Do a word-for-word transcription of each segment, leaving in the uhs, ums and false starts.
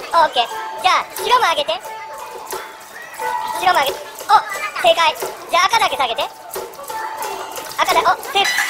オッケー。じゃあ白も上げて。白も上げて。お、正解。じゃあ赤だけ下げて。赤だ。お、セーフ。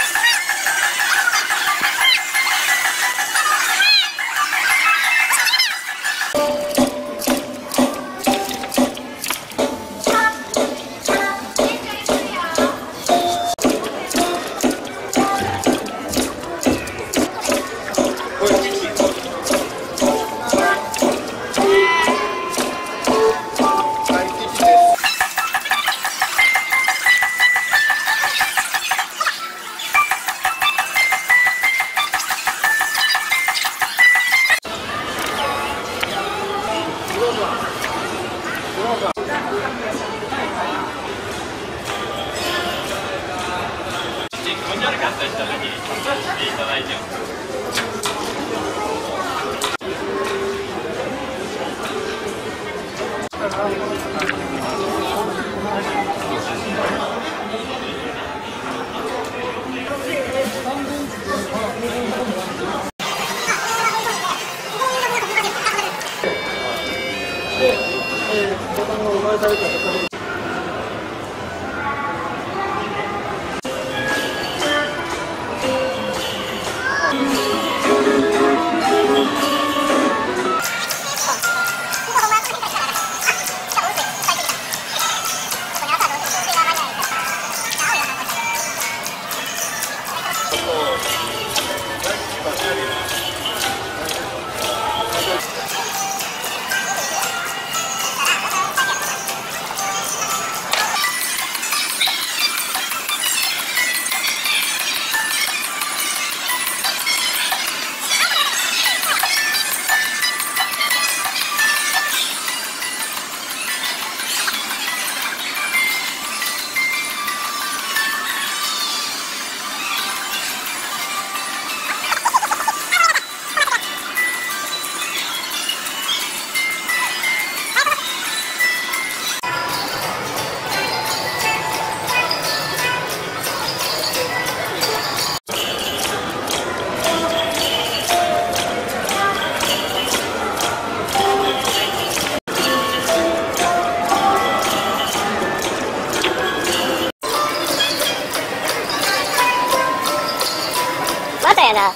またやな。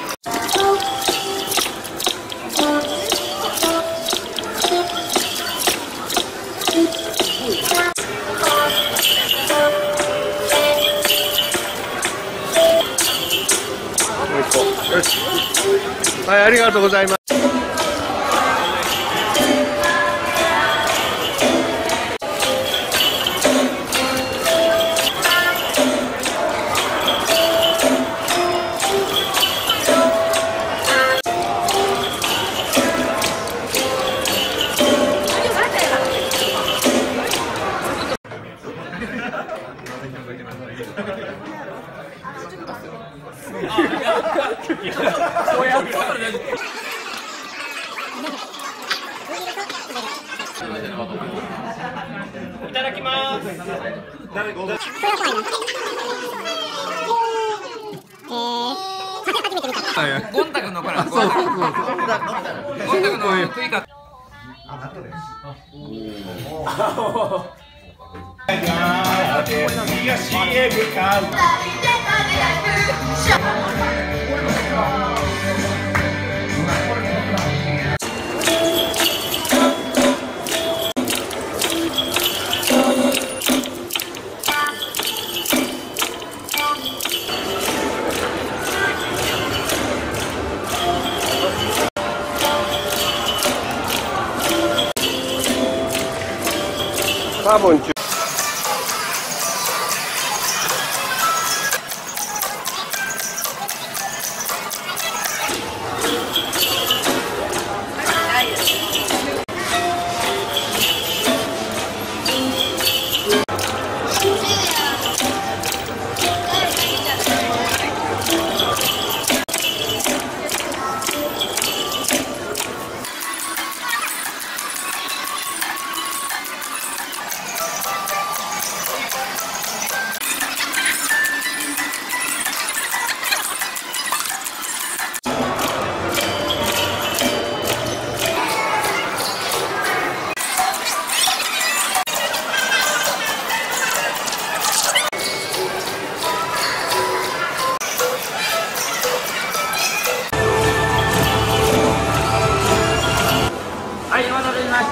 よし。はい、ありがとうございます。 いただきます。ゴンタクのこれ。ゴンタクの食い方。東へ向かう。 カーボン中。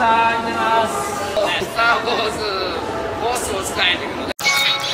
したいと思います。スター・ウォーズコースを使えてくるので。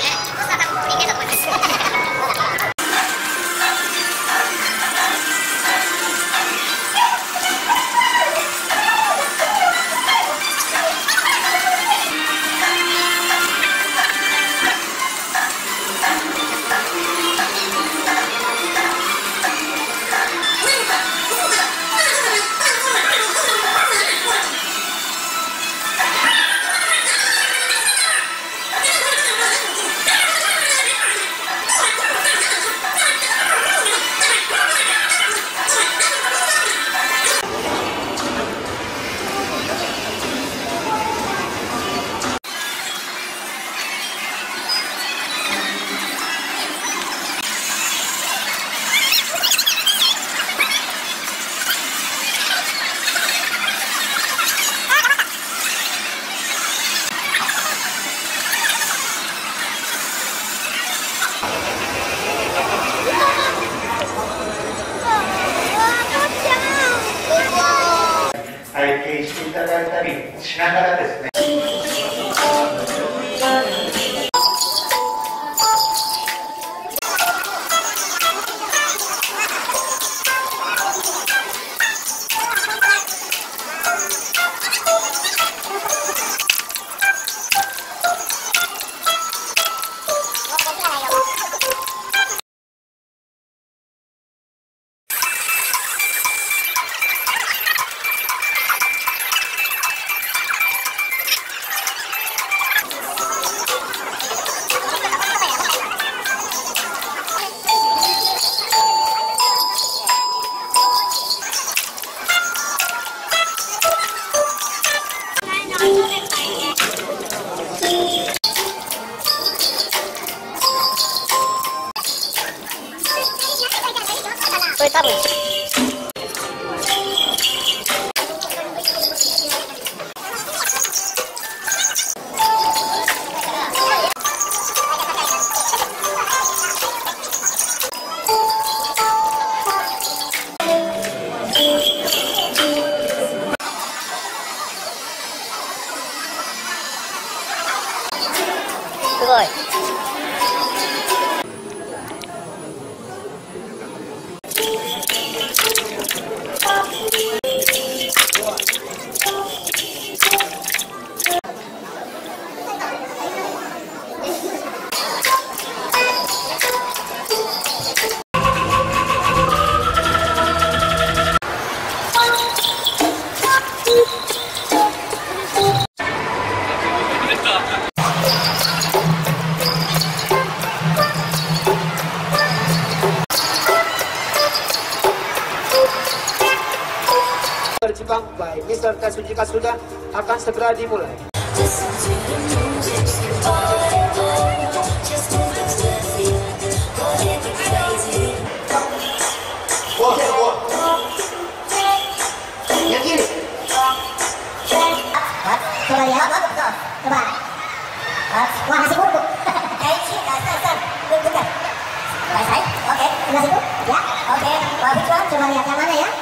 体験していただいたりしながらですね。 これ多分すごい。 Berjibang by Mister Katsuji Kasuda akan segera dimulai. Yang kiri. Coba ya, bagus tuh. Coba. Wah, nasi bubuk. Kayak sih, dasar, dasar. Bentar. Selesai. Oke, sebelah situ. Ya, oke. Wah, Bikwan, coba lihat yang mana ya.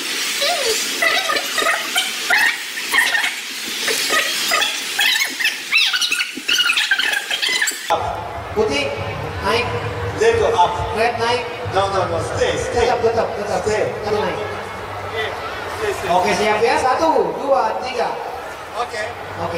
Putih naik, Red go up. red naik, No, no, no. Stay, stay. tetap tetap tetap Stay. tetap naik. Stay, stay. Oke siap ya, satu, dua, tiga. Okay. Oke.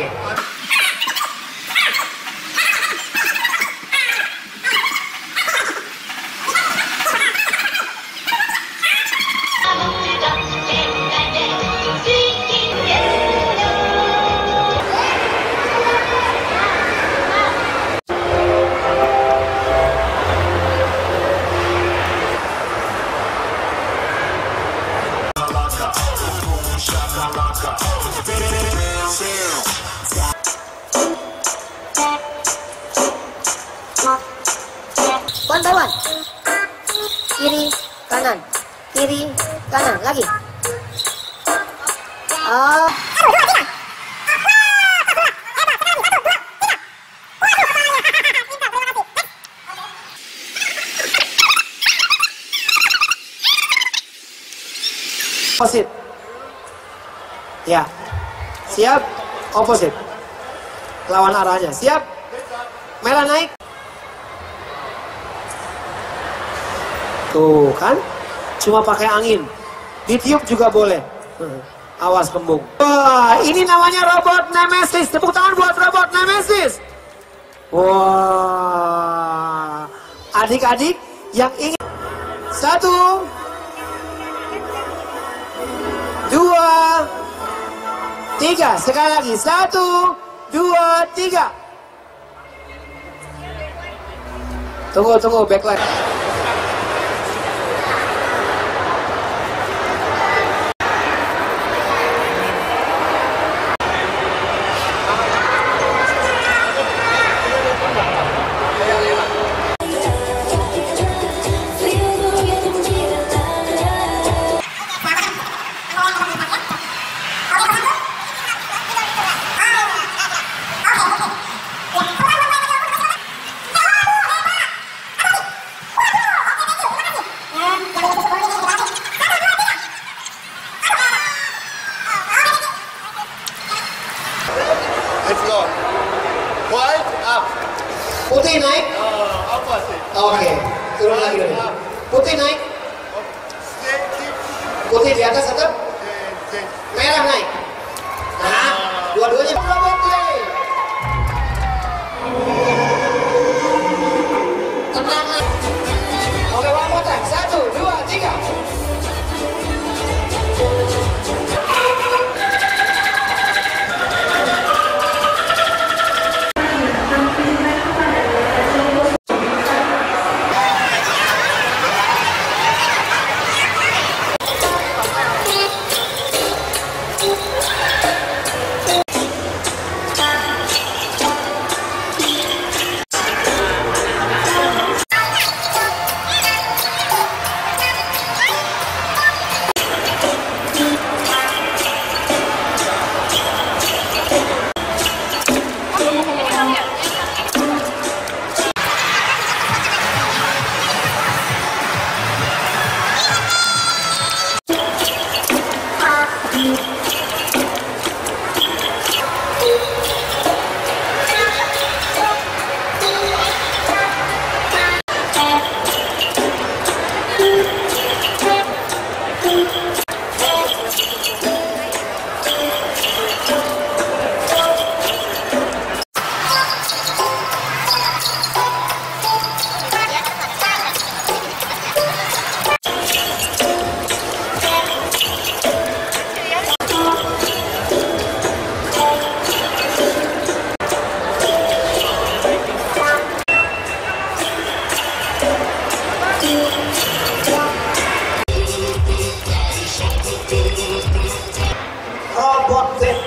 One by one. Kiri, kanan. Kiri, kanan. Lagi. Oh. Wasit. Ya. Siap? Opposite. Lawan arahnya. Siap? Merah naik. Tuh kan? Cuma pakai angin. Ditiup juga boleh. Awas kembung. Wah, ini namanya robot Nemesis. Tepuk tangan buat robot Nemesis. Wah, adik-adik yang ingin satu, dua, tiga. Sekali lagi satu, dua, tiga. Tunggu, tunggu, backline. Let's go. White up. Putih naik. Uh, opposite. Oke, turun lagi dulu. Putih naik. Stay, keep, Putih di atas tetap. then, then. Merah naik. Nah, dua-duanya robot play. Tenang. Oke, one more time. Satu, dua, tiga. Robot deh.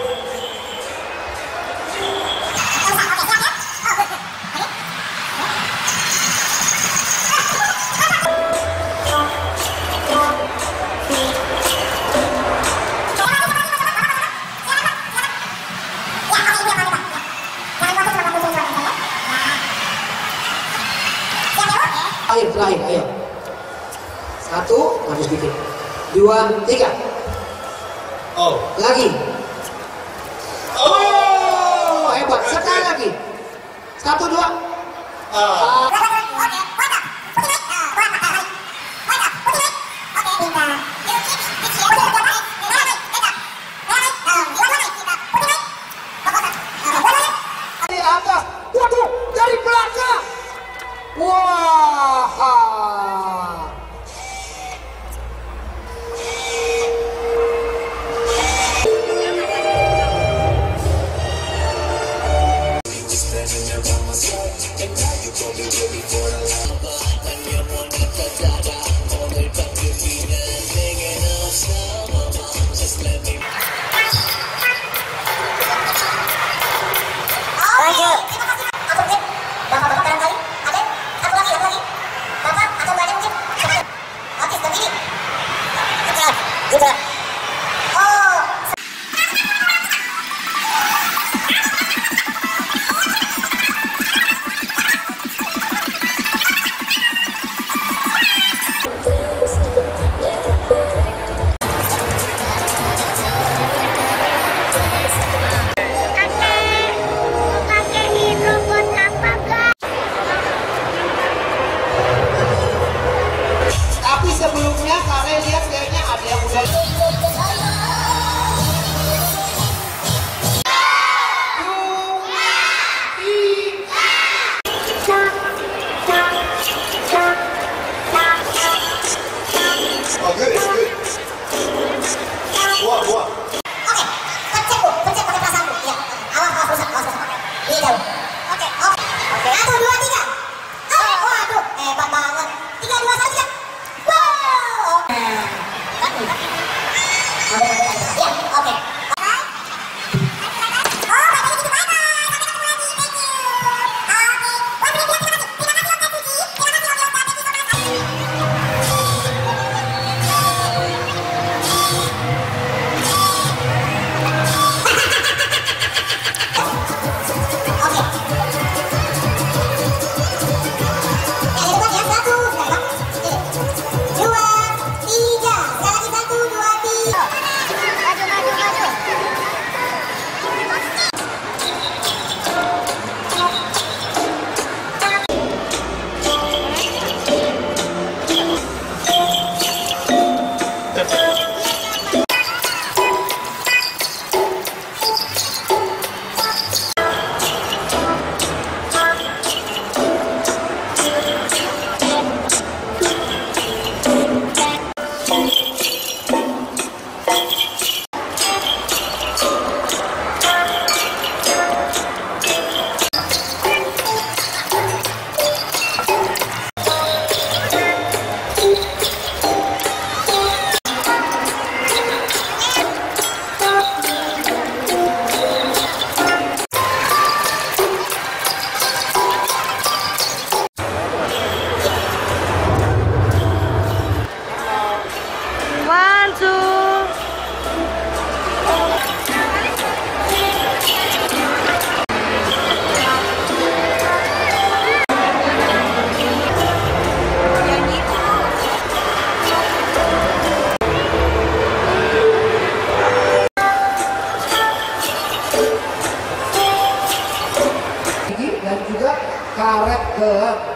Terakhir, terakhir, ayo. Satu, habis dikit. Dua, tiga. Oh. Lagi. Oh, hebat. Sekali lagi. Satu, dua. Ah. Di atas. Waduh, dari belakang. Wah. Standing there by my side, and now you gon' be really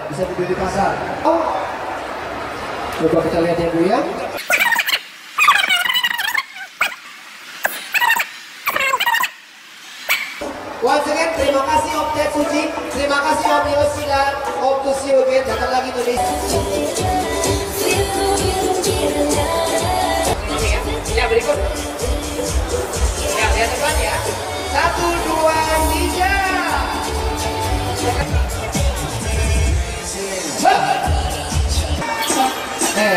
bisa dibeli di pasar. Oh. Coba kita lihat ya Bu ya. Once again, terima kasih Om Tetsuji, terima kasih Om Yoshi dan Om Tushiogen. Datang lagi Indonesia. Ya berikut. Ya lihat depan ya. Satu dua tiga. Eh.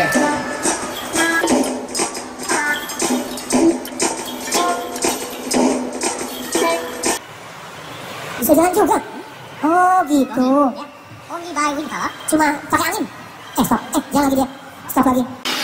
Bisa jalan juga. Oh gitu. Only by winter. Cuma pakai angin. Eh stop. Eh jangan lagi dia. Stop lagi.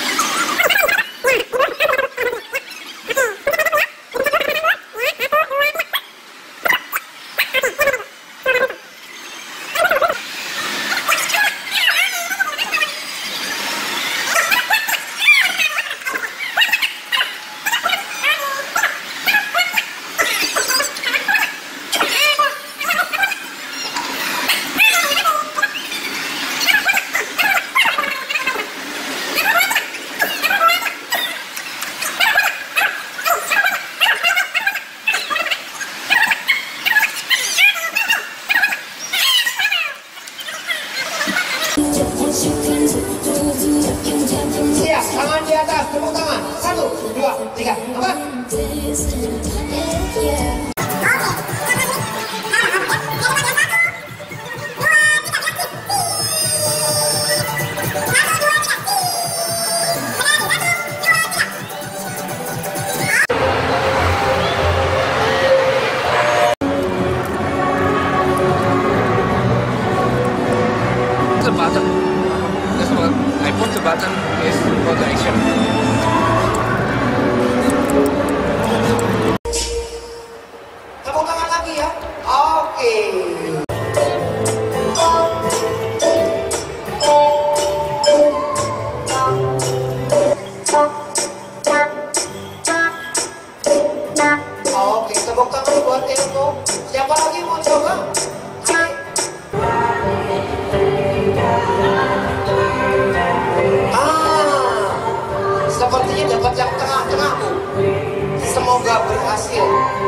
Siap, tangan di atas, tepuk tangan. Satu, dua, tiga, empat. The button. This one, I put the button is for the action. Tepuk tangan lagi ya. Oke. Oke, tepuk tangan buat Eko. Siapa lagi mau coba? Sepertinya dapat yang tengah-tengah Bu. Semoga berhasil.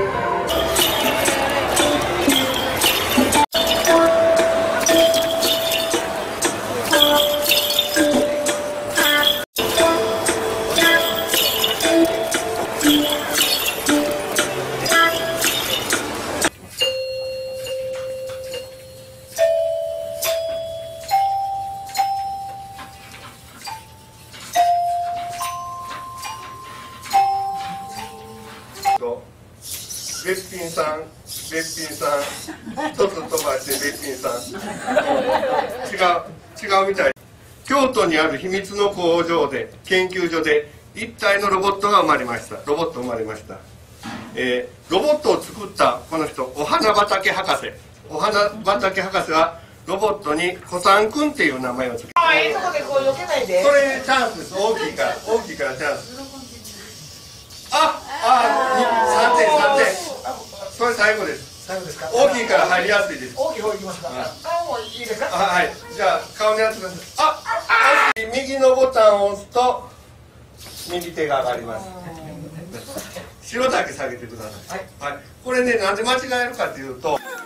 べっぴんさん、べっぴんさん、一つ飛ばしてべっぴんさん。違う、違うみたい。京都にある秘密の工場で、研究所で、一体のロボットが生まれました。ロボット生まれました。えー、ロボットを作ったこの人、お花畑博士。お花畑博士は、ロボットに小さんくんっていう名前を付けあ、ええとこでこう避けないで。 それチャンスです。大きいから、大きいからチャンス。あ、あ、さんてん、さんてん。それ最後です。 最後ですか。 大きいから入りやすいです。 大きい方いきますか。あ、もういいですか。 あ、はい。じゃあ顔にやってください。あ、あ、右のボタンを押すと右手が上がります。白だけ下げてください。はい。はい。これね、なんで間違えるかというと。